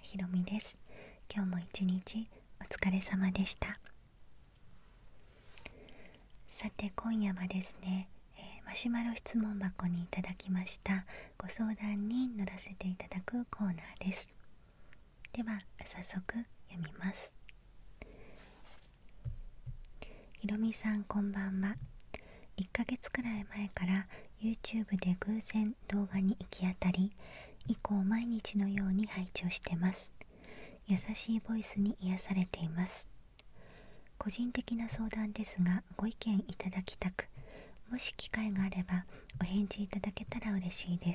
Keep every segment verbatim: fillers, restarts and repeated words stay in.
ひろみです。今日も一日お疲れ様でした。さて今夜はですね、えー、マシュマロ質問箱にいただきましたご相談に乗らせていただくコーナーです。では早速読みます。ひろみさんこんばんは。いっかげつくらい前から YouTube で偶然動画に行き当たり、以降毎日のように拝聴してます。優しいボイスに癒されています。個人的な相談ですがご意見いただきたく、もし機会があればお返事いただけたら嬉しいです。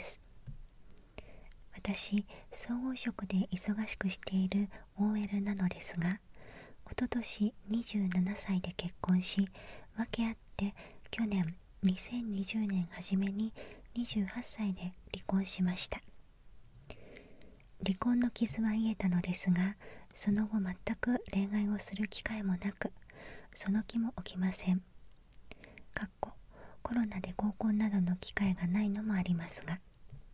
私、総合職で忙しくしている オーエル なのですが、おととしにじゅうななさいで結婚し、訳あって去年にせんにじゅうねん初めににじゅうはっさいで離婚しました。離婚の傷は癒えたのですが、その後全く恋愛をする機会もなく、その気も起きません。かっこコロナで合コンなどの機会がないのもありますが、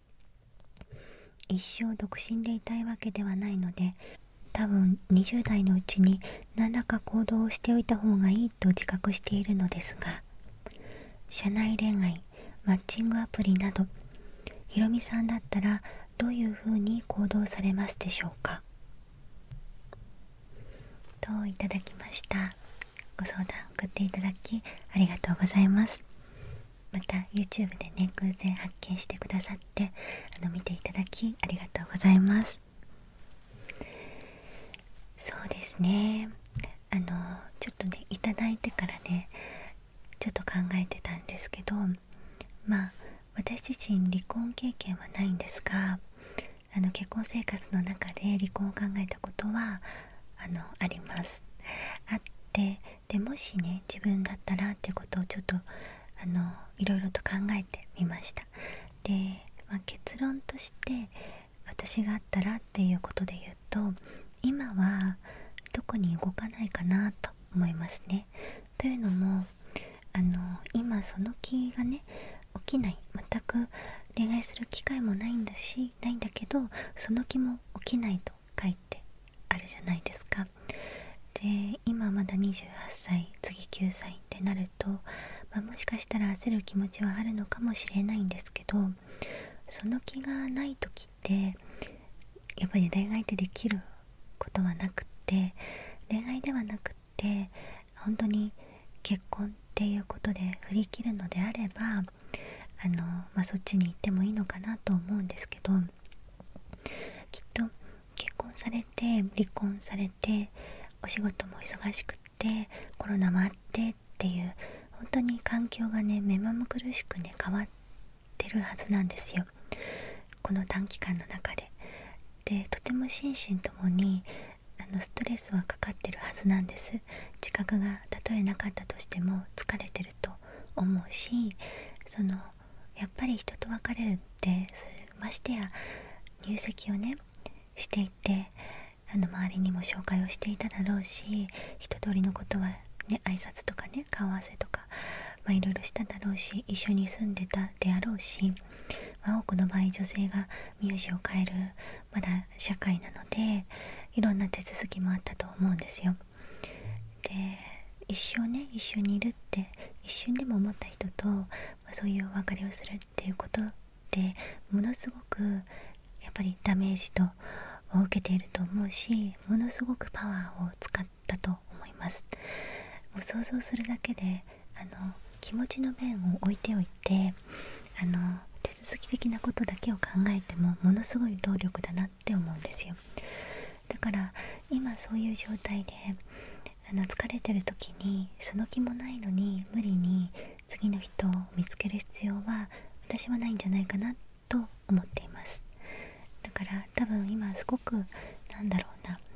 一生独身でいたいわけではないので、多分にじゅうだいのうちに何らか行動をしておいた方がいいと自覚しているのですが、社内恋愛、マッチングアプリなど、ひろみさんだったらどういうふうに行動されますでしょうか、といただきました。ご相談送っていただきありがとうございます。また YouTube でね、偶然発見してくださってあの見ていただきありがとうございます。そうですね、あのちょっとねいただいてからねちょっと考えてたんですけど、まあ私自身離婚経験はないんですが、あの結婚生活の中で離婚を考えたことはあのあります。あって、でもしね自分だったらってことをちょっとあのいろいろと考えてみました。で、まあ、結論として私があったらっていうことで言うと、今は特に動かないかなと思いますね。というのもあの今その気がね起きない、全く恋愛する機会もないんだしないんだけど、その気も起きないと書いてあるじゃないですか。で、今まだにじゅうはっさい、次きゅうさいってなると、まあ、もしかしたら焦る気持ちはあるのかもしれないんですけど、その気がない時ってやっぱり恋愛ってできることはなくって、恋愛ではなくって本当に結婚っていうことで振り切るのであれば、あの、まあ、そっちに行ってもいいのかなと思うんですけど、きっと結婚されて離婚されてお仕事も忙しくってコロナもあってっていう本当に環境がね目まぐるしくね変わってるはずなんですよ、この短期間の中で。で、とても心身ともにあのストレスはかかってるはずなんです。自覚がたとえなかったとしても疲れてると思うし、そのやっぱり人と別れるってましてや入籍をねしていて、あの周りにも紹介をしていただろうし、一通りのことはね挨拶とかね顔合わせとかまあいろいろしただろうし、一緒に住んでたであろうし、まあ、多くの場合女性が名字を変えるまだ社会なのでいろんな手続きもあったと思うんですよ。で、一生ね一緒にいるって一瞬でも思った人と、まあ、そういうお別れをするっていうことでものすごくやっぱりダメージとを受けていると思うし、ものすごくパワーを使ったと思います。もう想像するだけであの気持ちの面を置いておいて、あの手続き的なことだけを考えてもものすごい労力だなって思うんですよ。だから今そういう状態であの疲れてる時にその気もないのに無理に次の人を見つける必要は私はないんじゃないかなと思っています。だから多分今すごくなんだろうな、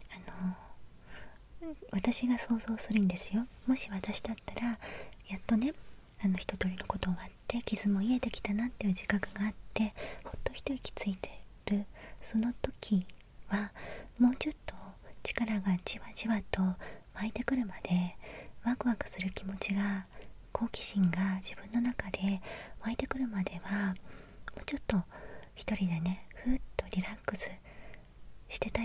あの私が想像するんですよ。もし私だったらやっとねあの一通りのことがあって傷も癒えてきたなっていう自覚があってほっと一息ついてるその時は、もうちょっと力がじわじわと湧いてくるまで、ワクワクする気持ちが好奇心が自分の中で湧いてくるまではもうちょっと一人でねふーっとリラックスしてた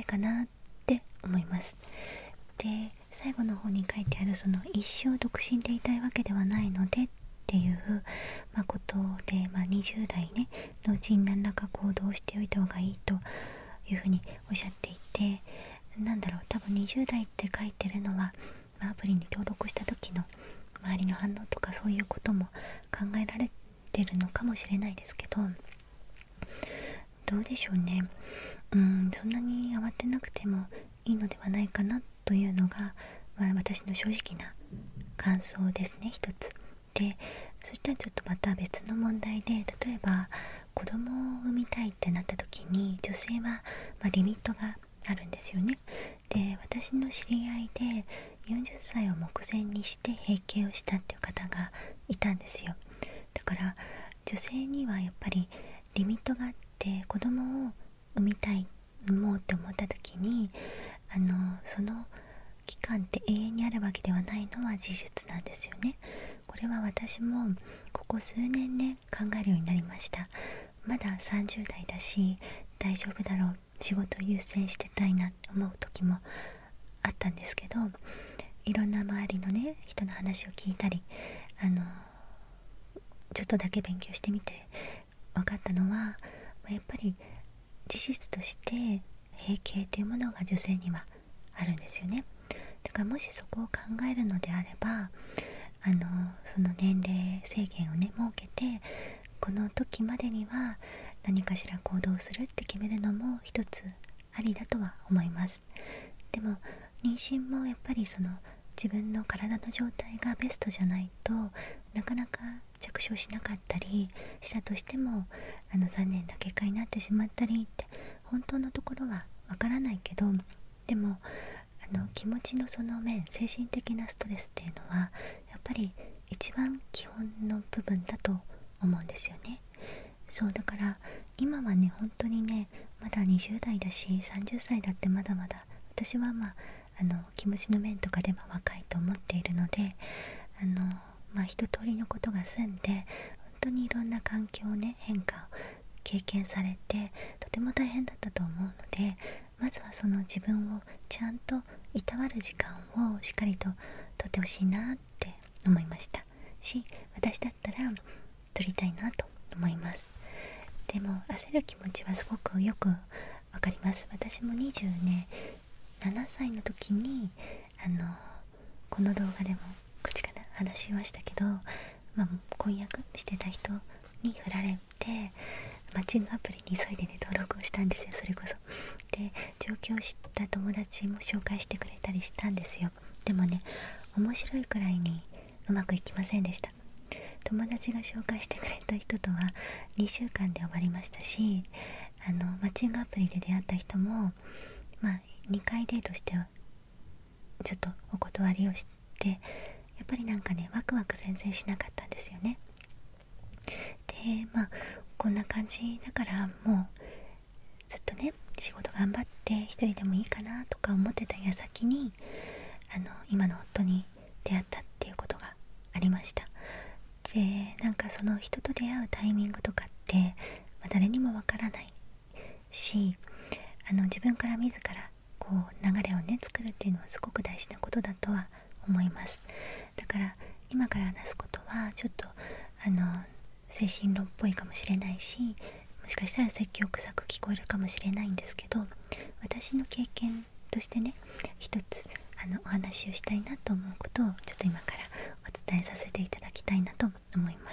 かなって思います。で、最後の方に書いてあるその一生独身でいたいわけではないのでっていう、まあ、ことで、まあ、にじゅう代ねのうちに何らか行動しておいた方がいいというふうにおっしゃっていて、なんだろう、多分にじゅう代って書いてるのは、まあ、アプリに登録した時の周りの反応とかそういうことも考えられてるのかもしれないですけど、どうでしょうね。うん、そんなに慌てなくてもいいのではないかなというのが、まあ、私の正直な感想ですね、一つ。で、それとはちょっとまた別の問題で、例えば子供を産みたいってなった時に女性は、まあ、リミットがあるんですよね。で、私の知り合いでよんじゅっさいを目前にして閉経をしたっていう方がいたんですよ。だから女性にはやっぱりリミットがあって、子供を産みたい、産もうって思った時に、あのその期間って永遠にあるわけではないのは事実なんですよね。これは私もここ数年ね考えるようになりました。まださんじゅう代だし大丈夫だろう、仕事優先してたいなって思う時もあったんですけど、いろんな周りのね人の話を聞いたり、あのちょっとだけ勉強してみて分かったのは、やっぱり事実として閉経というものが女性にはあるんですよね。だからもしそこを考えるのであれば、あのその年齢制限をね設けて、この時までには何かしら行動するって決めるのも一つありだとは思います。でも妊娠もやっぱりその自分の体の状態がベストじゃないとなかなか着床しなかったりしたとしても、あの残念な結果になってしまったりって本当のところはわからないけど、でもあの気持ちのその面、精神的なストレスっていうのはやっぱり一番基本の部分だと思うんですよね。そうだから今はね本当にねまだにじゅう代だしさんじゅっさいだってまだまだ私はまああの気持ちの面とかでは若いと思っているので、あのまあ一通りのことが済んで本当にいろんな環境ね変化を経験されてとても大変だったと思うので、まずはその自分をちゃんといたわる時間をしっかりととってほしいなって思いましたし、私だったら取りたいなと思います。でも焦る気持ちはすごくよくわかります。私もにじゅうななさいの時にあのこの動画でも口から話しましたけど、まあ、婚約してた人に振られてマッチングアプリに急いでね登録をしたんですよ。それこそで状況を知った友達も紹介してくれたりしたんですよ。でもね面白いくらいにうまくいきませんでした。友達が紹介してくれた人とはにしゅうかんで終わりましたし、あのマッチングアプリで出会った人もまあにかいデートしてちょっとお断りをして、やっぱりなんかねワクワク全然しなかったんですよね。でまあこんな感じだからもうずっとね仕事頑張って一人でもいいかなとか思ってた矢先にあの今の夫に出会ったっていうことがありました。でなんかその人と出会うタイミングとかって、まあ、誰にもわからないし、あの自分から自らこう流れをね作るっていうのはすごく大事なことだとは思います。だから今から話すことはちょっとあの精神論っぽいかもしれないし、もしかしたら説教臭く聞こえるかもしれないんですけど、私の経験としてね一つあのお話をしたいなと思うことをちょっと今からお伝えさせていただきたいなと思います。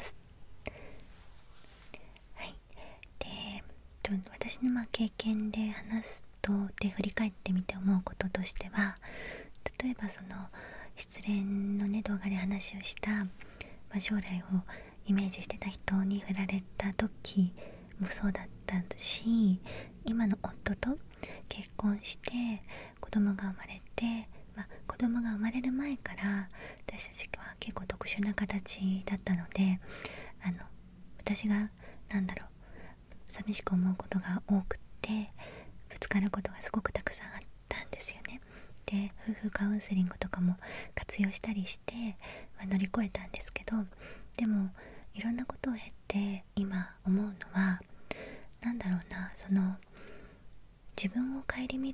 はい、で私のまあ経験で話すとで振り返ってみて思うこととしては、例えばその失恋のね動画で話をした、まあ、将来をイメージしてた人に振られた時もそうだったし、今の夫と結婚して子供が生まれて、まあ、子供が生まれる前から私たちは結構特殊な形だったので、あの私がなんだろう寂しく思うことが多くてぶつかることがすごくたくさんあったんですよね。で夫婦カウンセリングとかも活用したりして、まあ、乗り越えたんですけど、でもいろんなことを経て今思うのはなんだろうな、その自分を顧みる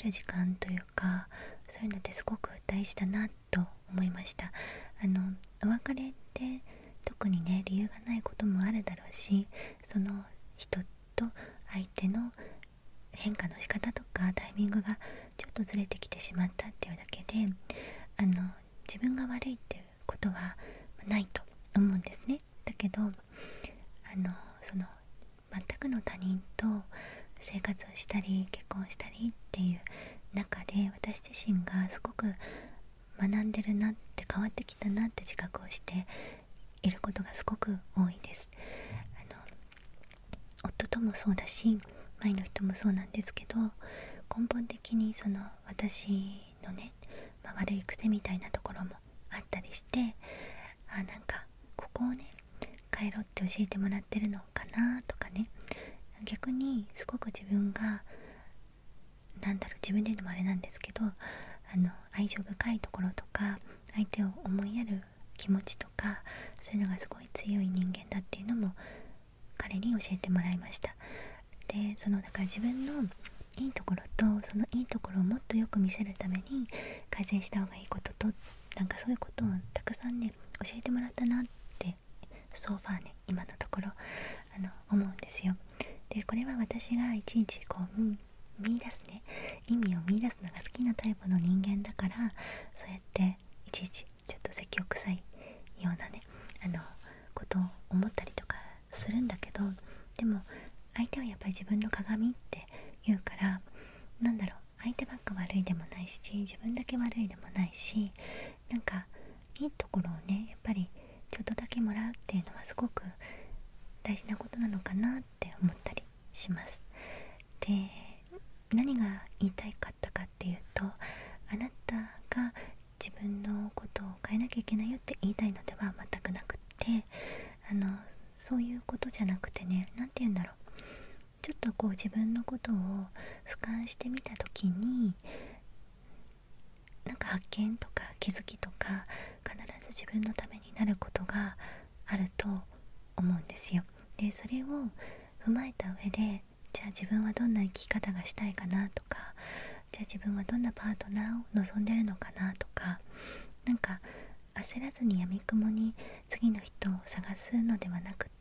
る時間というか、そういうのってすごく大事だなと思いました。あのお別れって特にね理由がないこともあるだろうし、その人と相手の変化の仕方とかタイミングがちょっとずれてきてしまったっていうだけで、あの自分が悪いっていうことはないと思うんですね。だけどあのその全くの他人と生活をしたり結婚したりっていう中で、私自身がすごく学んでるなって、変わってきたなって自覚をしていることがすごく多いです。あの夫ともそうだし前の人もそうなんですけど、根本的にその私のね、まあ、悪い癖みたいなところもあったりして、あなんかここをね変えろって教えてもらってるのかなとかね、逆にすごく自分がなんだろう自分で言うのもあれなんですけど、あの愛情深いところとか相手を思いやる気持ちとか、そういうのがすごい強い人間だっていうのも彼に教えてもらいました。でそのだから自分のいいところと、そのいいところをもっとよく見せるために改善した方がいいことと、なんかそういうことをたくさんね教えてもらったなってソファーね今のところあの思うんですよ。でこれは私がいちいちこう、うん、見出すね意味を見出すのが好きなタイプの人間だから、そうやっていちいちちょっと説教臭いようなねあのことを思ったりとかするんだけど、でも相手はやっぱり自分の鏡って言うから、なんだろう相手ばっか悪いでもないし自分だけ悪いでもないし、なんかいいところをねやっぱりちょっとだけもらうっていうのはすごく大事なことなのかなって思ったりします。で何が言いたいかったかっていうと、あなたが自分のことを変えなきゃいけないよって言いたいのでは全くなくって、あのそういうことじゃなくてね、なんて言うんだろう、ちょっとこう自分のことを俯瞰してみた時になんか発見とか気づきとか必ず自分のためになることがあると思うんですよ。でそれを踏まえた上で、じゃあ自分はどんな生き方がしたいかなとか、じゃあ自分はどんなパートナーを望んでるのかなとか、なんか焦らずにやみくもに次の人を探すのではなくって、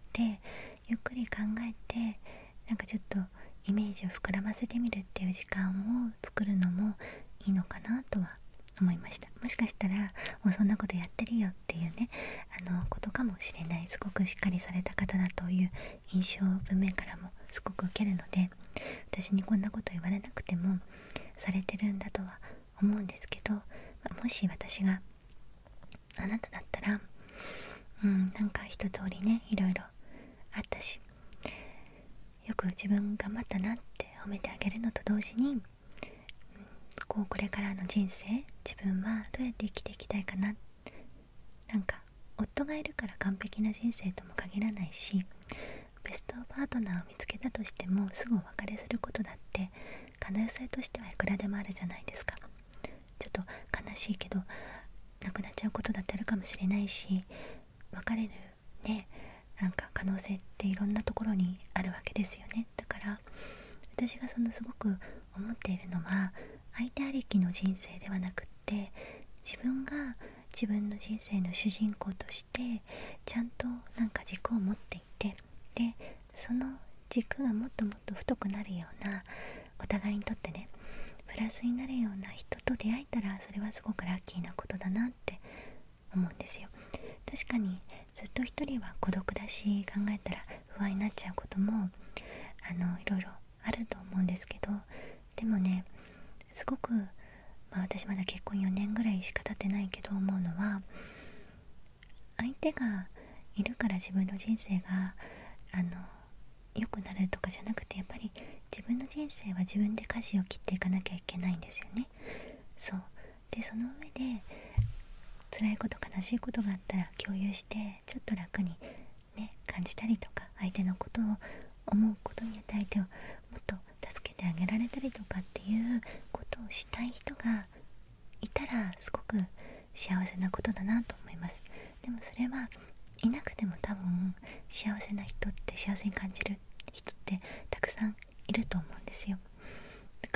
ゆっくり考えてなんかちょっとイメージを膨らませてみるっていう時間を作るのもいいのかなとは思いました。もしかしたらもうそんなことやってるよっていうねあのことかもしれない。すごくしっかりされた方だという印象を文面からもすごく受けるので、私にこんなこと言われなくてもされてるんだとは思うんですけど、まあ、もし私があなただったらうんなんか一通りねいろいろあったし、よく自分頑張ったなって褒めてあげるのと同時に、うん、こうこれからの人生自分はどうやって生きていきたいかな、なんか夫がいるから完璧な人生とも限らないし、ベストパートナーを見つけたとしてもすぐお別れすることだって可能性としてはいくらでもあるじゃないですか。ちょっと悲しいけど亡くなっちゃうことだってあるかもしれないし、別れるねなんか可能性っていろんなところにあるわけですよね。だから私がそのすごく思っているのは、相手ありきの人生ではなくって、自分が自分の人生の主人公としてちゃんとなんか軸を持っていて、でその軸がもっともっと太くなるような、お互いにとってねプラスになるような人と出会えたら、それはすごくラッキーなことだなって思うんですよ。確かにずっと一人は孤独だし、考えたら不安になっちゃうこともあのいろいろあると思うんですけど、でもねすごく、まあ、私まだ結婚よねんぐらいしか経ってないけど思うのは、相手がいるから自分の人生があの良くなるとかじゃなくて、やっぱり自分の人生は自分で舵を切っていかなきゃいけないんですよね。そうでその上で辛いこと悲しいことがあったら共有してちょっと楽にね感じたりとか、相手のことを思うことによって相手をもっと助けてあげられたりとかっていうことをしたい人がいたらすごく幸せなことだなと思います。でもそれはいなくても多分幸せな人って、幸せに感じる人ってたくさんいると思うんですよ。だ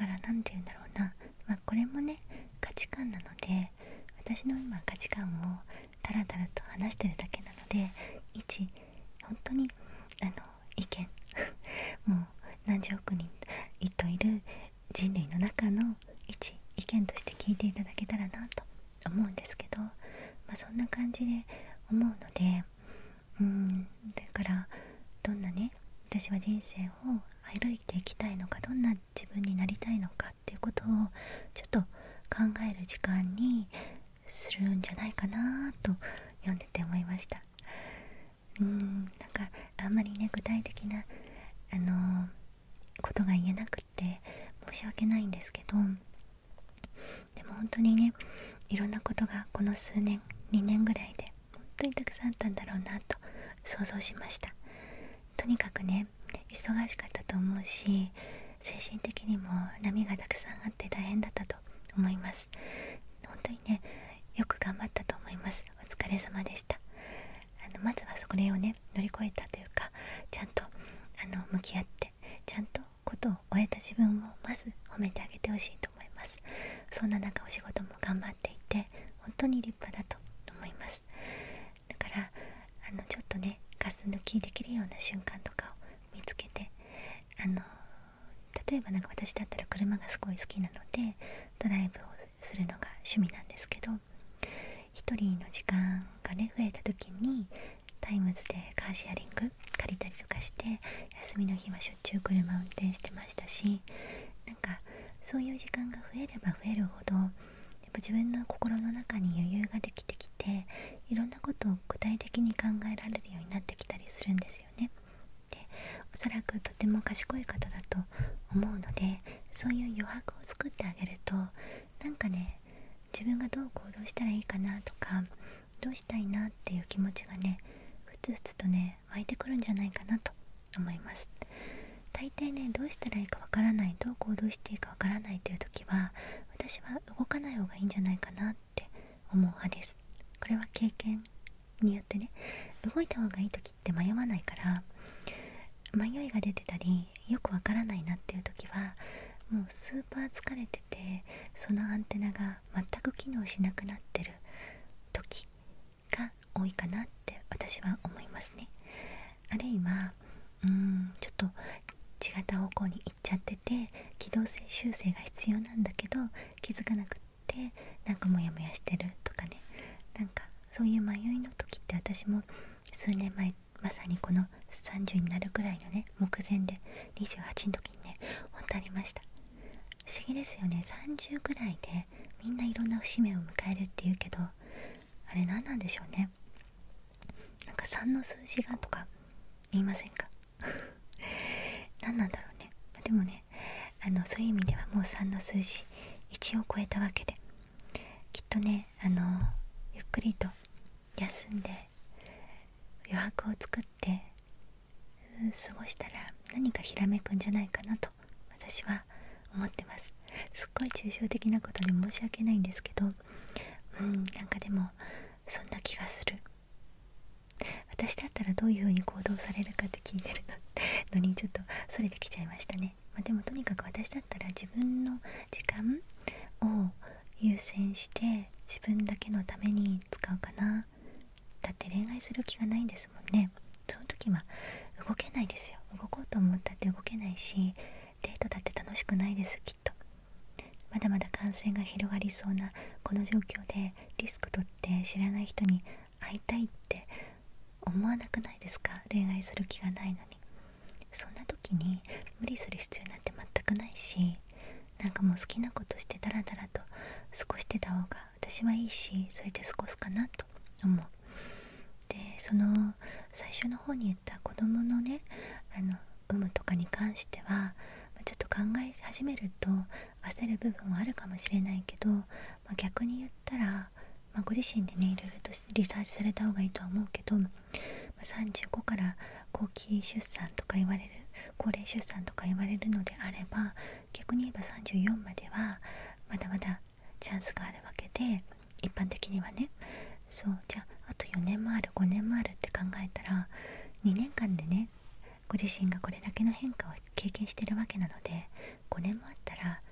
から何て言うんだろうな、まあこれもね価値観なので、私の今価値観をタラタラと話してるだけなので、一本当にあの意見もう何十億人といる人類の中の一意見として聞いていただけたらなと思うんですけど、まあ、そんな感じで思うので、うんだからどんなね私は人生を歩いていきたいのか、どんな自分になりたいのかっていうことをちょっと考える時間にするんじゃないかなと読んでて思いました。うーんなんかあんまりね具体的なあのー、ことが言えなくって申し訳ないんですけど、でも本当にねいろんなことがこの数年にねんぐらいで本当にたくさんあったんだろうなと想像しました。とにかくね忙しかったと思うし、精神的にも波がたくさんあって大変だったと思います。本当にねよく頑張ったと思います。お疲れ様でした。あのまずはそれをね乗り越えたというか、ちゃんとあの向き合ってちゃんとことを終えた自分をまず褒めてあげてほしいと思います。そんな中お仕事も頑張っていて本当に立派だと思います。だからあのちょっとねガス抜きできるような瞬間とかを見つけて、あの例えばなんか私だったら車がすごい好きなのでドライブをするのが趣味なんですけど、一人の時間がね増えた時にタイムズでカーシェアリング借りたりとかして、休みの日はしょっちゅう車運転してましたし、なんかそういう時間が増えれば増えるほどやっぱ自分の心の中に余裕ができてきて、いろんなことを具体的に考えられるようになってきたりするんですよね。でおそらくとても賢い方だと思うので、そういう余白を作ってあげるとなんかね自分がどう行動したらいいかなとか、どうしたいなっていう気持ちがねふつふつとね湧いてくるんじゃないかなと思います。大抵ねどうしたらいいかわからない、どう行動していいかわからないっていう時は私は動かない方がいいんじゃないかなって思う派です。これは経験によってね、動いた方がいい時って迷わないから、迷いが出てたりよくわからないなっていう時はもうスーパー疲れててそのアンテナが全く機能しなくなってる時が多いかなって私は思いますね。あるいはうーんちょっと違った方向に行っちゃってて軌道修正が必要なんだけど気づかなくってなんかモヤモヤしてるとかね、なんかそういう迷いの時って私も数年前まさにこのさんじゅうになるくらいのね目前でにじゅうはちの時にね本当ありました。不思議ですよね。さんじゅうくらいでみんないろんな節目を迎えるっていうけど、あれ何なんでしょうね。なんかさんの数字がとか言いませんか何なんだろうね。でもねあのそういう意味ではもうさんの数字いちを超えたわけで、きっとねあのゆっくりと休んで余白を作って過ごしたら何かひらめくんじゃないかなと私は思ってます。すっごい抽象的なことで申し訳ないんですけど、うんなんかでもそんな気がする。私だったらどういう風に行動されるかって聞いてるのにちょっとそれてきちゃいましたね。まあ、でもとにかく私だったら自分の時間を優先して自分だけのために使うかな。だって恋愛する気がないんですもんね。その時は動けないですよ。動こうと思ったって動けないし、デートだって楽しくないですきっと。まだまだ感染が広がりそうなこの状況でリスク取って知らない人に会いたいって思わなくないですか。恋愛する気がないのに。そんな時に無理する必要なんて全くないし、なんかもう好きなことしてダラダラと過ごしてた方が私はいいし、それで過ごすかなと思う。でその最初の方に言った子供のねあの有無とかに関してはちょっと考え始めると焦る部分はあるかもしれないけど、まあ、逆に言ったら、まあ、ご自身でねいろいろとリサーチされた方がいいとは思うけど、まあ、さんじゅうごから後期出産とか言われる高齢出産とか言われるのであれば、逆に言えばさんじゅうよんまではまだまだチャンスがあるわけで、一般的にはね。そうじゃああとよねんもあるごねんもあるって考えたらにねんかんでねご自身がこれだけの変化を経験してるわけなので、ごねんもあったら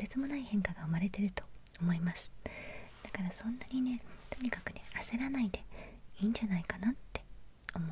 てつもない変化が生まれてると思います。だからそんなにね、とにかくね焦らないでいいんじゃないかなって思う。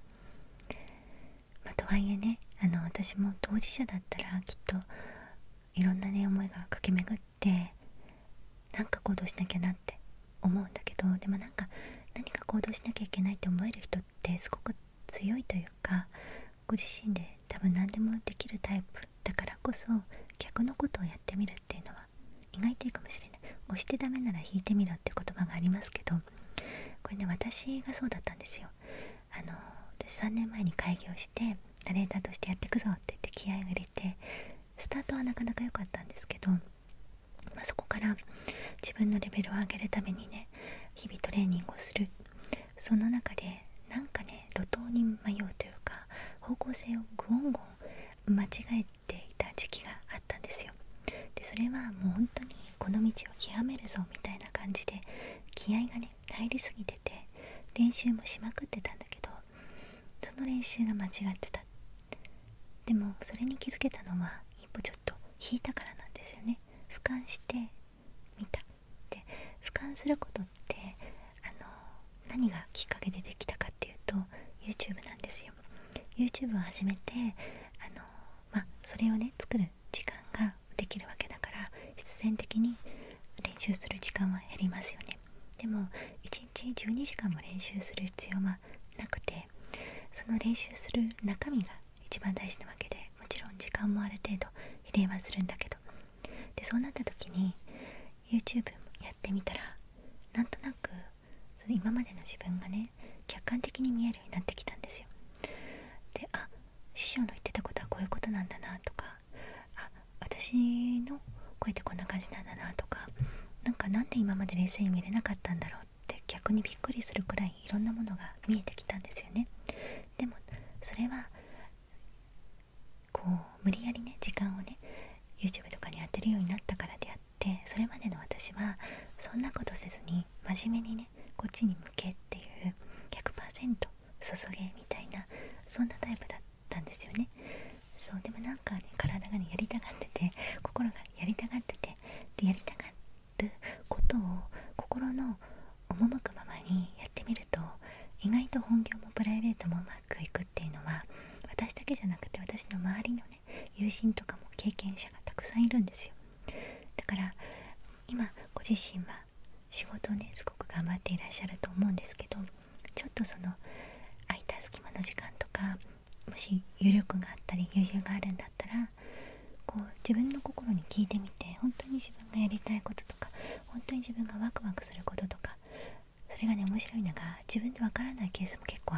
まあ、とはいえね、あの私も当事者だったらきっといろんなね思いが駆け巡ってなんか行動しなきゃなって思うんだけど、でもなんか何か行動しなきゃいけないって思える人ってすごく強いというか、ご自身で多分何でもできるタイプだからこそ、逆のことをやってみるっていうのは意外といいかもしれない。押してダメなら引いてみろって言葉がありますけど、これね私がそうだったんですよ。あの私さんねんまえに開業してナレーターとしてやっていくぞって言って気合を入れて、スタートはなかなか良かったんですけど、まあ、そこから自分のレベルを上げるためにね日々トレーニングをする。その中でなんかね路頭に迷うというか、方向性をぐんぐん間違えていた時期があったんですよ。でそれはもう本当にこの道を極めるぞみたいな感じで気合がね入りすぎてて、練習もしまくってたんだけど、その練習が間違ってた。でもそれに気づけたのは一歩ちょっと引いたからなんですよね。俯瞰してみた。で俯瞰することってあの何がきっかけでできたかっていうと YouTube なんですよ。 YouTube を始めてあのまあそれをね作る時間ができるわけだから、必然的に練習する時間は減りますよね。でもいちにちじゅうにじかんも練習する必要はなくて、その練習する中身が一番大事なわけで、もちろん時間もある程度比例はするんだけど、でそうなった時に YouTube やってみたら、なんとなくその今までの自分がね客観的に見えるようになってきたんですよ。で、あ、師匠の言ってたことはこういうことなんだなとか、あ、私の声ってこんな感じなんだなとか、なんかなんで今まで冷静に見れなかったんだろうって逆にびっくりするくらいいろんなものが見えてきたんですよね。でもそれはこう無理やりね時間をね YouTube とかに当てるようになったからであって、それまでの私はそんなことせずに真面目にねこっちに向けっていう ひゃくパーセント 注げみたいな、そんなタイプだったんですよね。そうでもなんかね体がねやりたがってて、心がやりたがってて、でやりたがることを心の赴くままにやってみると、意外と本業もプライベートもうまくいくっていうのは私だけじゃなくて、私の周りのね友人とかも経験者がたくさんいるんですよ。だから今ご自身は仕事をねすごく頑張っていらっしゃると思うんですけど、ちょっとその空いた隙間の時間とか、もし余力があったり余裕があるんだったら、こう自分の心に聞いてみて、本当に自分がやりたいこととか、本当に自分がワクワクすることとか、それがね面白いのが自分でわからないケースも結構あって、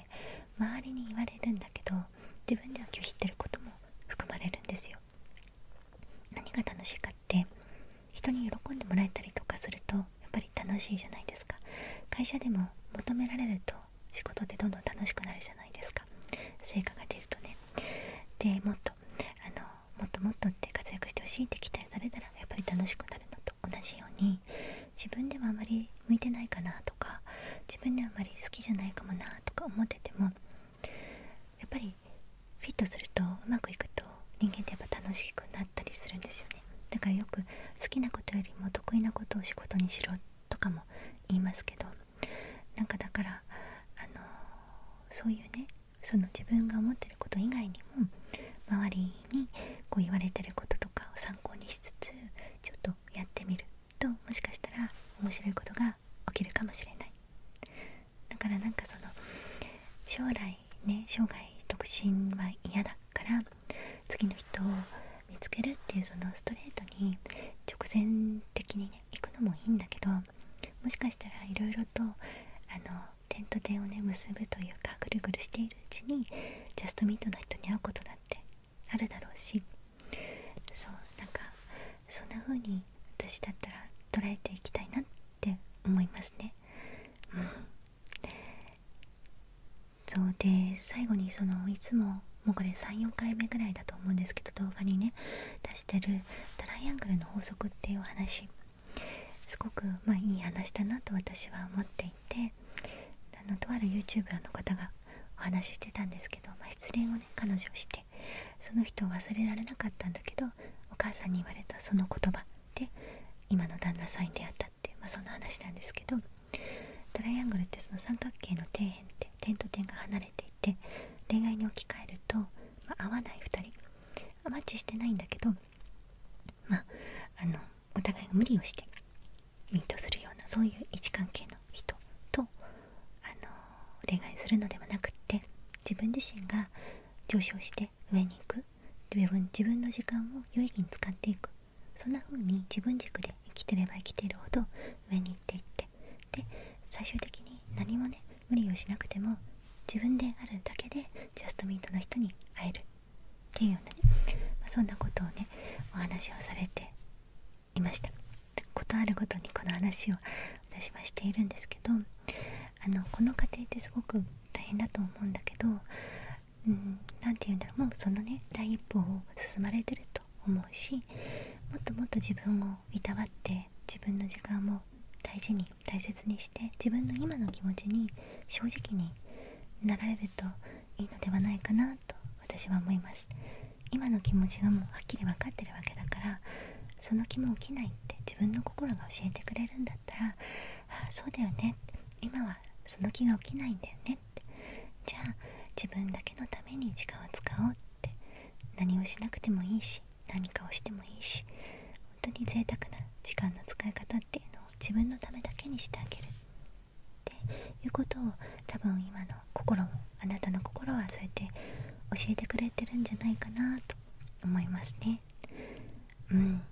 周りに言われるんだけど自分では拒否してることも含まれるんですよ。何が楽しいかって、人に喜んでもらえたりとかするとやっぱり楽しいじゃないですか。会社でも求められると仕事ってどんどん楽しくなるじゃないですか。成果が出るとね。でもっとあのもっともっとって活躍してほしいって期待されたらやっぱり楽しくなるのと同じように、自分ではあまり向いてないかなとか、自分ではあまり好きじゃないかもなとか思ってても、やっぱりフィットするとうまくいくと人間ってやっぱ楽しくなったりするんですよね。だからよく好きなことよりも得意なことを仕事にしろとかも言いますけど、なんかだからあのそういうね、その自分が思ってること以外にも周りにこう言われてることとかを参考にしつつちょっとやってみると、もしかしたら面白いことが起きるかもしれない。だからなんかその将来ね生涯独身は嫌だから次の人を見つけるっていうそのストレートに直線的にね行くのもいいんだけど、もしかしたらいろいろとあの点と点をね結ぶというか、ぐるぐるしているうちにジャストミートな人に会うことだってあるだろうし、そうなんかそんな風に私だったら捉えていきたいなって思いますね。うん、そうで最後にそのいつももうこれ さん,よん 回目ぐらいだと思うんですけど、動画にね出してるトライアングルの法則っていうお話、すごくまあいい話だなと私は思っていて、あのとある YouTuber の方がお話ししてたんですけど、まあ、失恋をね彼女をしてその人を忘れられなかったんだけどお母さんに言われたその言葉で今の旦那さんに出会ったっていう、まあ、そんな話なんですけど、トライアングルってその三角形の底辺って点と点が離れていて、恋愛に置き換えると、まあ、合わないふたり、マッチしてないんだけど、まああのお互いが無理をしてミートするような、そういう位置関係の人とあの恋愛するのではなくって、自分自身が上昇して上に行く、自分自分の時間を有意義に使っていく、そんな風に自分軸で生きてれば生きているほど上に行っていって、で最終的に何もね無理をしなくても自分であるだけでジャストミートな人に会えるっていうようなね、まあ、そんなことをねお話をされていました。ことあるごとにこの話を私はしているんですけど、あのこの過程ってすごく大変だと思うんだけど、うん、なんて言うんだろう、もうそのね第一歩を進まれてると思うし、もっともっと自分をいたわって自分の時間を大事に大切にして自分の今の気持ちに正直になられるといいのではないかなと私は思います。今の気持ちがもうはっきり分かってるわけだから、その気も起きないって自分の心が教えてくれるんだったら、ああそうだよね、今はその気が起きないんだよねって、じゃあ自分だけのために時間を使おうって、何をしなくてもいいし何かをしてもいいし、本当に贅沢な時間の使い方っていうのを自分のためだけにしてあげるっていうことを、多分今の心もあなたの心はそうやって教えてくれてるんじゃないかなと思いますね。うん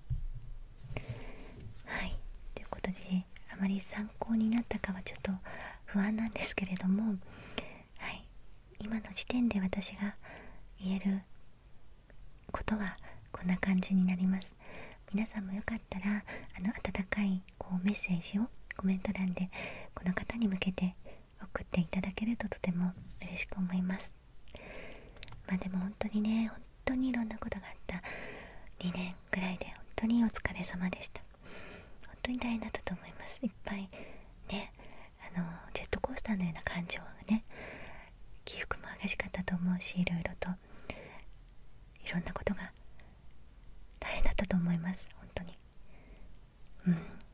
はい、ということであまり参考になったかはちょっと不安なんですけれども、はい、今の時点で私が言えることはこんな感じになります。皆さんもよかったらあの温かいこうメッセージをコメント欄でこの方に向けて送っていただけるととても嬉しく思います。まあでも本当にね、本当にいろんなことがあったにねんくらいで本当にお疲れ様でした。本当に大変だったと思います。いっぱいね、あのジェットコースターのような感情がね、起伏も激しかったと思うし、いろいろといろんなことが大変だったと思います。本当にうん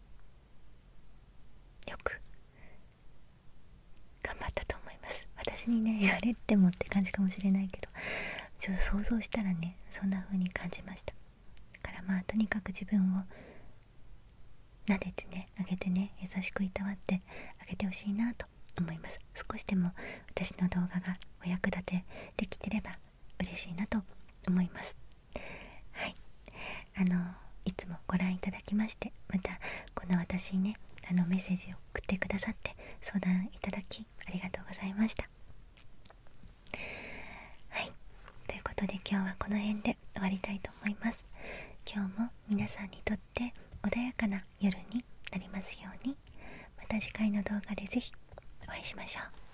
よく頑張ったと思います。私にね言われてもって感じかもしれないけど、ちょっと想像したらねそんな風に感じました。だからまあとにかく自分を撫でてねあげてね、優しくいたわってあげてほしいなと思います。少しでも私の動画がお役立てできてれば嬉しいなと思います。はい、あのいつもご覧いただきまして、またこの私にねあのメッセージを送ってくださって相談いただきありがとうございました。はい、ということで今日はこの辺で終わりたいと思います。今日も皆さんにとって穏やかな夜になりますように。また次回の動画でぜひお会いしましょう。